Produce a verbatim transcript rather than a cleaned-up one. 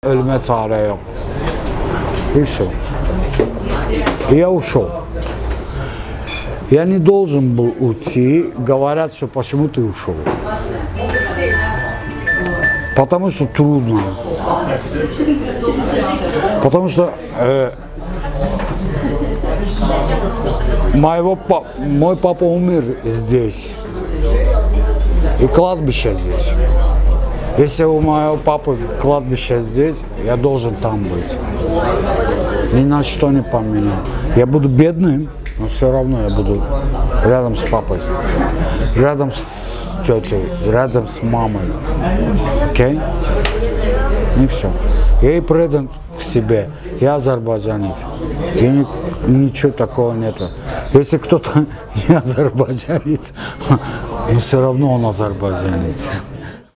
ölüme çare yok. И все. Я ушел. Я не должен был уйти. Говорят, что почему ты ушел. Потому что трудно. Потому что э, моего, мой папа умер здесь. И кладбище здесь. Если у моего папы кладбище здесь, я должен там быть. Ни на что не поменял. Я буду бедным, но все равно я буду рядом с папой, рядом с тетей, рядом с мамой. Окей? И все. Я и предан к себе. Я азербайджанец. И ни, ничего такого нету. Если кто-то не азербайджанец, но все равно он азербайджанец.